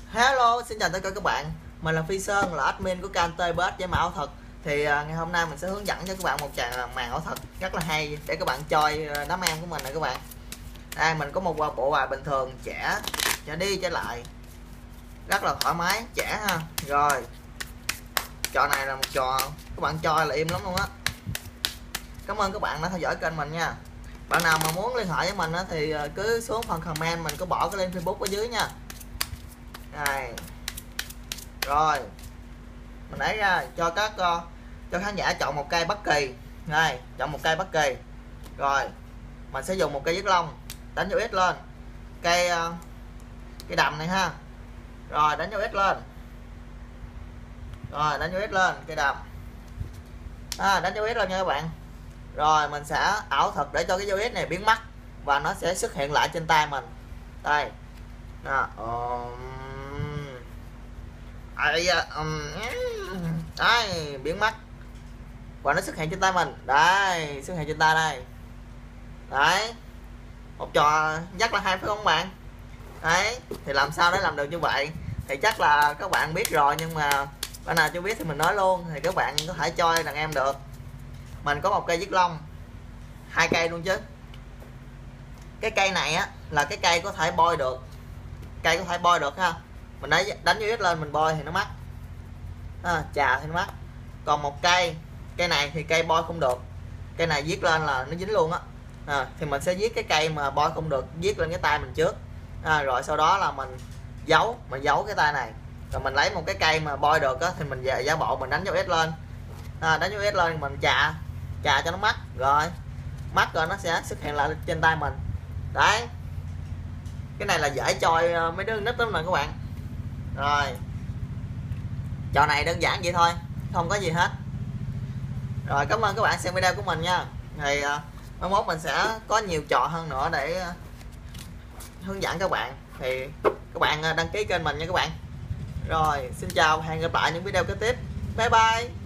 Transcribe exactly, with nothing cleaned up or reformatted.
Hello, xin chào tất cả các bạn. Mình là Phi Sơn, là admin của kênh tê pê ét với mã ảo thuật. Thì uh, ngày hôm nay mình sẽ hướng dẫn cho các bạn một tràng màn ảo thuật rất là hay để các bạn chơi uh, đám em của mình nè các bạn. Đây mình có một bộ bài bình thường, trẻ, trẻ đi trở lại, rất là thoải mái, trẻ ha. Rồi, trò này là một trò các bạn chơi là im lắm luôn á. Cảm ơn các bạn đã theo dõi kênh mình nha. Bạn nào mà muốn liên hệ với mình á, thì cứ xuống phần comment mình có bỏ cái link Facebook ở dưới nha. Đây. Rồi mình lấy ra cho các uh, cho khán giả chọn một cây bất kỳ. Đây, chọn một cây bất kỳ. Rồi mình sẽ dùng một cây viết lông, đánh dấu X lên cây uh, cây đầm này ha. Rồi đánh dấu X lên, rồi đánh dấu X lên cây đầm, à, đánh dấu X lên nha các bạn. Rồi mình sẽ ảo thuật để cho cái dấu X này biến mất và nó sẽ xuất hiện lại trên tay mình. Đây đó. Đấy, biến mất và nó xuất hiện trên tay mình. Đây, xuất hiện trên tay đây. Đấy, một trò rất là hay phải không bạn? Đấy, thì làm sao để làm được như vậy thì chắc là các bạn biết rồi, nhưng mà bạn nào chưa biết thì mình nói luôn, thì các bạn có thể chơi đàn em được. Mình có một cây viết lông, hai cây luôn chứ. Cái cây này á là cái cây có thể bôi được, cây có thể bôi được ha. Mình đánh đánh dấu X lên mình bôi thì nó mắc, à, chà thì nó mắc. Còn một cây, cây này thì cây bôi không được, cây này viết lên là nó dính luôn á. À, thì mình sẽ viết cái cây mà bôi không được, viết lên cái tay mình trước, à, rồi sau đó là mình giấu, mình giấu cái tay này, rồi mình lấy một cái cây mà bôi được á thì mình về giả bộ mình đánh dấu S lên, à, đánh dấu S lên mình chà chà cho nó mắc, rồi mắc rồi nó sẽ xuất hiện lại trên tay mình. Đấy, cái này là dễ chơi mấy đứa nít lắm nè các bạn. Rồi trò này đơn giản vậy thôi, không có gì hết. Rồi cảm ơn các bạn xem video của mình nha. Thì uh, mai mốt mình sẽ có nhiều trò hơn nữa để uh, hướng dẫn các bạn. Thì các bạn uh, đăng ký kênh mình nha các bạn. Rồi xin chào, hẹn gặp lại những video kế tiếp. Bye bye.